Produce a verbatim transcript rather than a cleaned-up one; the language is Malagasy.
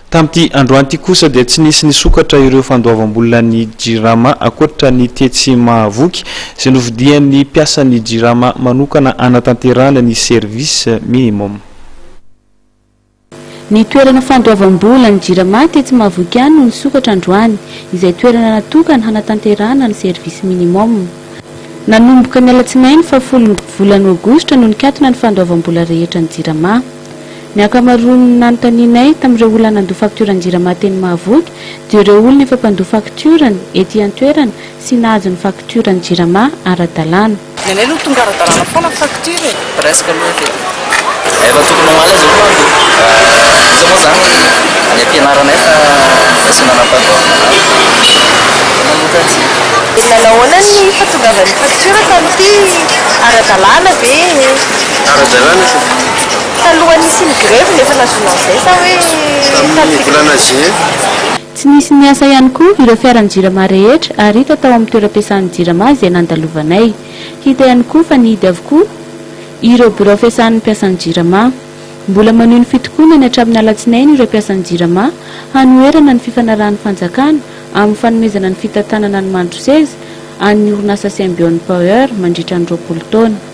Tamty androany ty kosa dia tsy nisy nisokatra ireo fandoavam-bolan'ny Jirama ankoatra ny tetsy Mahavoky sy nofidin'ny mpiasan'ny Jirama manokana anatanterahana ny service minimum. Ny toerana fandoavam-bolan'ny Jirama tetsy Mahavoky no nisokatra androany izay toerana natokana hanatanterahana ny service minimum. Nanomboka ny alatsinainy fa folo volana aogositra no nikatona ny fandoavam-bola rehetra ny Jirama. Ny akamaroany nanotaninay tamin'ireo olona nandoa fakturany Jirama teny Mahavoky dia ireo olona efa mpandoa fakturany ety an-toerana sy nahazo ny fakturany Jirama ara-dalàna. Nenay no tonga ara-dalàna foana fakture presque aloha fe. Efa tokony homaly azy io mando. Izy moa zany any am-pianaranay fa asiana nampandoavana. Mamokatsy. Nanaovana ny fahatongavan'ny faktura tamin'ity ara-dalàna ve? Ara-dalàna fe. Taloha nisy ny grève nefa nazonao zay sa hoe tamin'ny volana juin. Tsy nisy niasa ihany koa ireo fiaran'ny Jirama rehetra ary hita tao amin'ny toeram-piasan'ny Jirama izay nandalovanay. Hita ihany koa fa nihidy avokoa ireo birao fiasan'ny mpiasan'ny Jirama. Mbola maneho ny fitokonany hatramin'ny alatsinainy ireo mpiasan'ny Jirama hanoerana ny fifanarahan'ny fanjakana amin'ny fanomezana ny fitantanana ny mandro seza an'ny orinasa Symbion Power mandritra ny roapolo taona.